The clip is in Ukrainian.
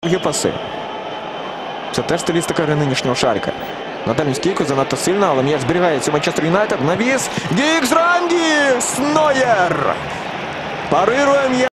Є паси. Це теж стилістика гри нинішнього Шальке. На дальню стійку занадто сильно, але м'яч зберігається у Манчестер Юнайтед. Навіс. Гікс Рандіс! Нойер! Парирує м'яч.